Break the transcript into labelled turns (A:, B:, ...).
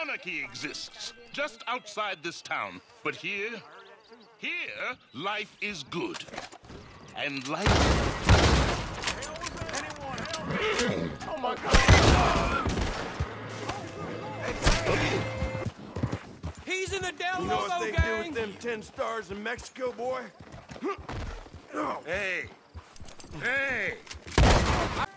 A: anarchy exists just outside this town. But here, life is good. And life...
B: Oh my God!
C: He's in the Del
B: You know
C: Lobo
B: what they
C: gang!
B: do with them 10 stars in Mexico, boy?
A: Hey!